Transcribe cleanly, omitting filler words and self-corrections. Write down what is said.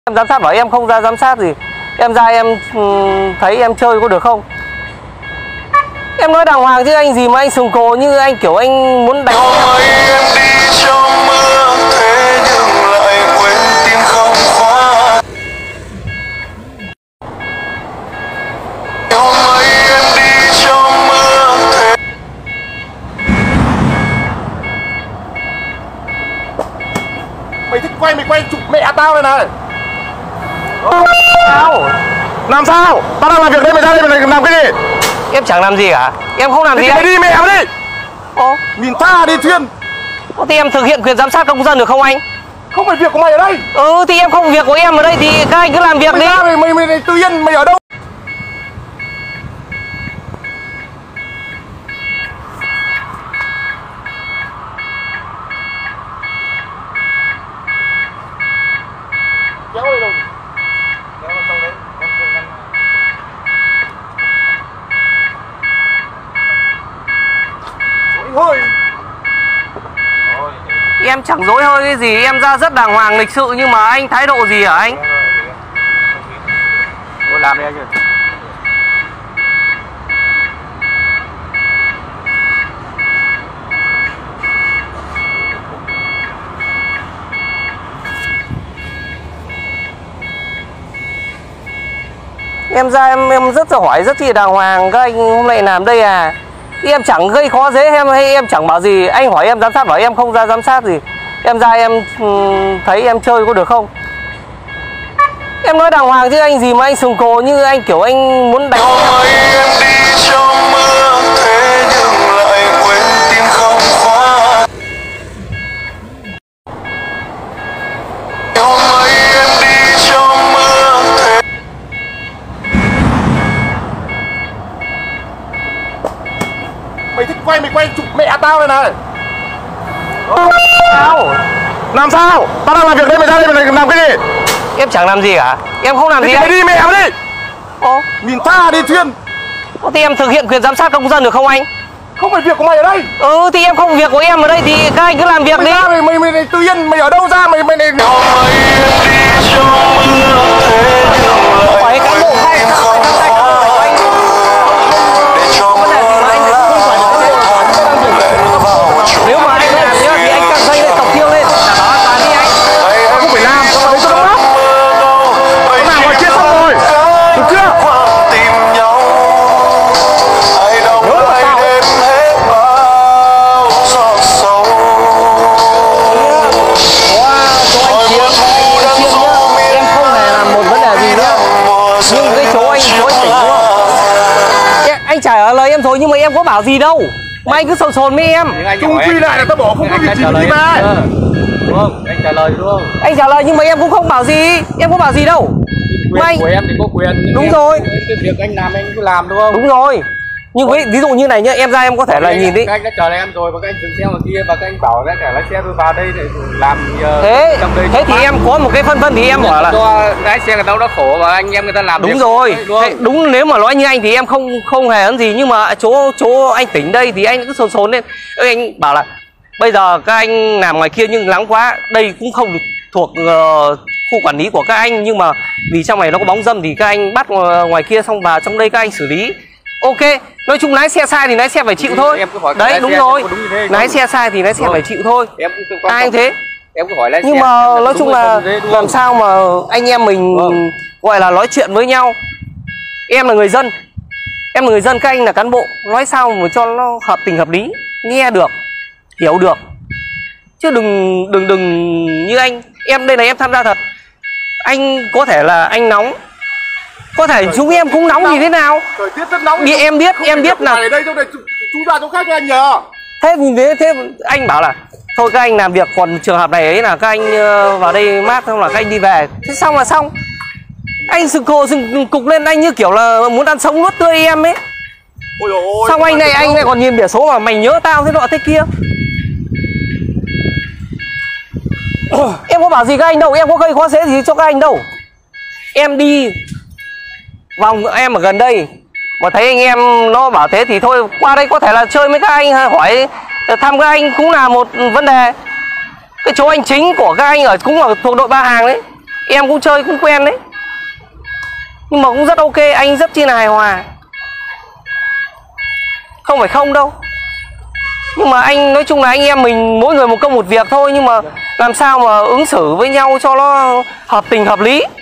Em giám sát bảo em không ra giám sát gì. Em ra em thấy em chơi có được không? Em nói đàng hoàng chứ anh gì mà anh sừng cồ như anh kiểu anh muốn đánh em đi trong mưa thế nhưng lại quên tim không khóa. Hôm ấy em đi trong mưa thế. Mày thích quay mày quay chụp mẹ tao đây này. sao? Làm sao? Tao đang làm việc đây, mày ra đây mày làm cái gì? Em chẳng làm gì cả. Em không làm gì mày đi mẹ mày đi. Ồ, Nhìn tha đi Thuyên. thì em thực hiện quyền giám sát công dân được không anh? Không phải việc của mày ở đây. Thì em không việc của em ở đây thì các anh cứ làm việc đi. Mày tự nhiên mày ở đâu? Kéo đi đâu? Kéo vào trong đấy. Thôi. Em chẳng dối hơi cái gì, em ra rất đàng hoàng lịch sự nhưng mà anh thái độ gì hả anh? Tôi làm đi anh ơi. Em ra em rất là hỏi rất là đàng hoàng, các anh hôm nay làm đây à? Em chẳng gây khó dễ em hay em chẳng bảo gì. Anh hỏi em giám sát bảo em không ra giám sát gì. Em ra em thấy em chơi có được không? Em nói đàng hoàng chứ anh gì mà anh sừng cồ như anh kiểu anh muốn đánh em đi trong mưa thế nhưng lại quên tim không khóa. Hôm ấy em đi trong mưa thế. Mày thích quay mày quay chụp mẹ tao đây này. sao? Làm sao? Tao đang làm việc đây, mày ra đây mày làm cái gì? Em chẳng làm gì cả. Em không làm gì mày anh. đi mẹ mày đi. Ồ, Nhìn tha đi Thuyên. thì em thực hiện quyền giám sát công dân được không anh? Không phải việc của mày ở đây. Thì em không việc của em ở đây thì các anh cứ làm việc đi. Mày tự nhiên mày ở đâu ra mày Hôm ấy em đi trong mưa thế nhưng lại Hỏi cán bộ hay tim không khóa. Để cho mưa nếu mà anh làm nhá thì anh càng dây lên cọc tiêu lên đảm bảo an toàn đi anh. không phải làm, không phải đâu. Tao làm ngoài kia xong rồi. Được chưa? tìm nhau ai đong lại đêm hết bao giọt sâu. Em không hề làm một vấn đề gì nữa. Nhưng cái chỗ anh tỉnh đúng không? Anh trả lời em thôi nhưng mà em có bảo gì đâu. Mà anh cứ sồn sồn với em. Chung quy lại là tao bỏ không có việc gì đi mà. Đúng không? Anh trả lời đúng không? Anh trả lời nhưng mà em cũng không bảo gì. Em có bảo gì đâu. Quyền của em thì có quyền. Đúng rồi. Cái việc anh làm anh cứ làm đúng không? Đúng rồi. Nhưng ví dụ như này nhá, em ra em có thể là nhìn đi. Các anh đã chờ em rồi và các anh dừng xe ngoài kia và các anh bảo là lái xe tôi vào đây để làm trong đây. Thế thì em có một cái phân vân thì em hỏi là cho lái xe người ta đã khổ và anh em người ta làm đúng việc rồi. đấy, Đúng nếu mà nói như anh thì em không hề ấn gì nhưng mà chỗ anh tỉnh đây thì anh cứ sồn sồn lên. Anh bảo là bây giờ các anh làm ngoài kia nhưng nắng quá, đây cũng không được thuộc khu quản lý của các anh nhưng mà vì trong này nó có bóng râm thì các anh bắt ngoài kia xong vào trong đây các anh xử lý. Ok, nói chung lái xe sai thì lái xe phải chịu thôi. Em cứ hỏi đấy đúng rồi. Lái không? xe sai thì lái xe phải chịu thôi. Em cũng quan ai thế. Em cứ hỏi lái Nhưng xe, mà nói chung là làm sao mà anh em mình gọi là nói chuyện với nhau. Em là người dân. Em là người dân, các anh là cán bộ. Nói sao mà cho nó hợp tình hợp lý. Nghe được, hiểu được. Chứ đừng như anh. Em đây là em tham gia thật. Anh có thể là anh nóng. Có thể chúng em cũng nóng thì thế nào. Thời tiết rất nóng. Thì em biết là ở đây chỗ này chú ra chỗ khác cho anh nhờ. Thế anh bảo là thôi các anh làm việc, còn trường hợp này ấy là các anh vào đây mát xong là các anh đi về. Thế xong là xong. Anh sừng cục lên anh như kiểu là muốn ăn sống nuốt tươi em ấy. Ôi dồi ôi, xong anh này còn nhìn biển số mà mày nhớ tao thế nọ thế kia. Em có bảo gì các anh đâu, em có gây khó dễ gì cho các anh đâu. Em đi vòng em ở gần đây mà thấy anh em nó bảo thế thì thôi qua đây có thể là chơi với các anh, hỏi thăm các anh cũng là một vấn đề. Cái chỗ anh chính của các anh ở cũng là thuộc đội Ba Hàng đấy. em cũng chơi cũng quen đấy, nhưng mà cũng rất ok, anh rất chi là hài hòa, không phải không đâu. Nhưng mà anh nói chung là anh em mình mỗi người một công một việc thôi, nhưng mà làm sao mà ứng xử với nhau cho nó hợp tình hợp lý.